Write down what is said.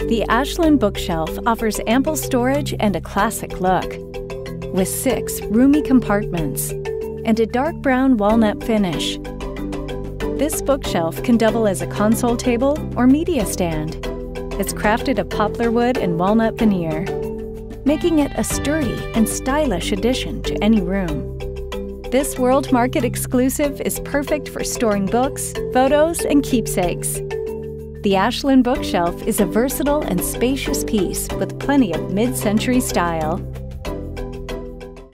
The Ashland bookshelf offers ample storage and a classic look, with 6 roomy compartments and a dark brown walnut finish. This bookshelf can double as a console table or media stand. It's crafted of poplar wood and walnut veneer, making it a sturdy and stylish addition to any room. This World Market exclusive is perfect for storing books, photos, and keepsakes. The Ashland bookshelf is a versatile and spacious piece with plenty of mid-century style.